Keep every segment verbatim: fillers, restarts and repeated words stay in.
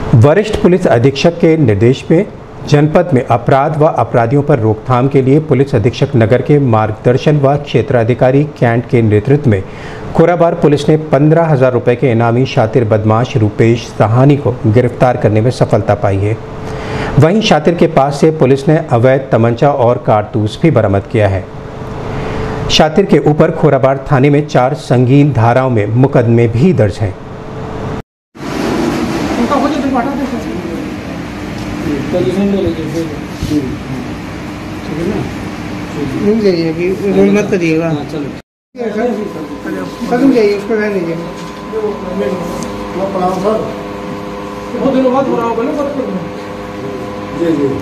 वरिष्ठ पुलिस अधीक्षक के निर्देश में जनपद में अपराध व अपराधियों पर रोकथाम के लिए पुलिस अधीक्षक नगर के मार्गदर्शन व क्षेत्राधिकारी कैंट के नेतृत्व में खोराबार पुलिस ने पंद्रह हजार रुपये के इनामी शातिर बदमाश रूपेश साहनी को गिरफ्तार करने में सफलता पाई है। वहीं शातिर के पास से पुलिस ने अवैध तमंचा और कारतूस भी बरामद किया है। शातिर के ऊपर खोराबार थाने में चार संगीन धाराओं में मुकदमे भी दर्ज हैं। रुक जाइए कि रोल मत करिएगा। खत्म जाइए उसको रह लीजिए। बहुत दिनों बाद हो रहा होगा ना जी जी।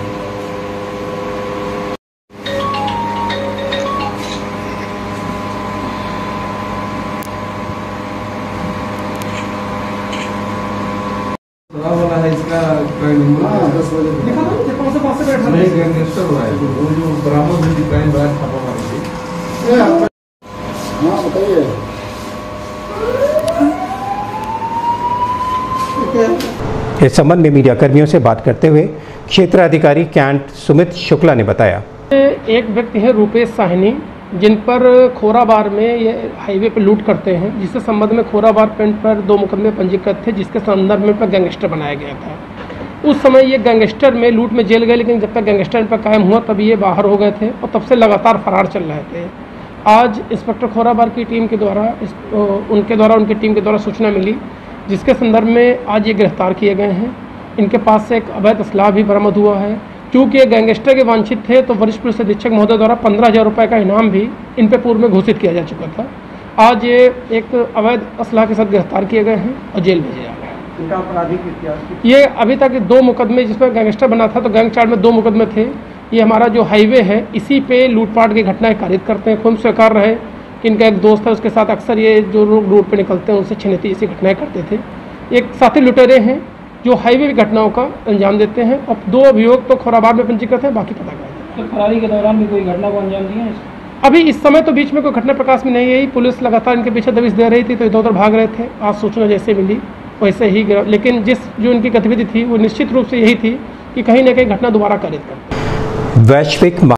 वाला है इसका क्राइम नंबर दस बजे दिखा दो कि पास से पास से बैठा है गैंगस्टर हुआ है वो जो बरामद हुई क्राइम ब्रांच छापा मारी थी। हां बताइए। इस संबंध में मीडिया कर्मियों से बात करते हुए क्षेत्राधिकारी कैंट सुमित शुक्ला ने बताया, एक व्यक्ति है रूपेश साहनी जिन पर खोराबार में ये हाईवे पर लूट करते हैं, जिसके संबंध में खोराबार पेंट पर दो मुकदमे पंजीकृत थे, जिसके संदर्भ में पर गैंगस्टर बनाया गया था। उस समय ये गैंगस्टर में लूट में जेल गए, लेकिन जब तक गैंगस्टर पर कायम हुआ तब ये बाहर हो गए थे और तब से लगातार फरार चल रहे थे। आज इंस्पेक्टर खोराबार की टीम के द्वारा इस, उनके द्वारा उनकी टीम के द्वारा सूचना मिली, जिसके संदर्भ में आज ये गिरफ्तार किए गए हैं। इनके पास से एक अवैध असलाह भी बरामद हुआ है। चूँकि ये गैंगस्टर के वांछित थे तो वरिष्ठ पुलिस अधीक्षक महोदय द्वारा पंद्रह हजार रुपये का इनाम भी इन पे पूर्व में घोषित किया जा चुका था। आज ये एक अवैध असलाह के साथ गिरफ्तार किए गए हैं और जेल भेजे जा रहे हैं। इनका आपराधिक इतिहास ये अभी तक दो मुकदमे, जिसमें गैंगस्टर बना था तो गैंग चार्ज में दो मुकदमे थे। ये हमारा जो हाईवे है इसी पे लूटपाट की घटनाएं कारित करते हैं। खुद स्वीकार रहे कि इनका एक दोस्त है, उसके साथ अक्सर ये जो लोग रोड पर निकलते हैं उनसे छिनती ऐसी घटनाएँ करते थे। एक साथी लुटेरे हैं जो हाईवे की घटनाओं का अंजाम देते हैं और दो अभियोग तो खोराबार में पंजीकृत है, बाकी पता कर। तो फरारी के दौरान भी कोई घटना को अंजाम दिया है? अभी इस समय तो बीच में कोई घटना प्रकाश में नहीं आई। पुलिस लगातार इनके पीछे दबिश दे रही थी तो इधर उधर भाग रहे थे। आज सूचना जैसे मिली वैसे ही, लेकिन जिस जो इनकी गतिविधि थी वो निश्चित रूप से यही थी कि कहीं ना कहीं घटना दोबारा कारित कर। वैश्विक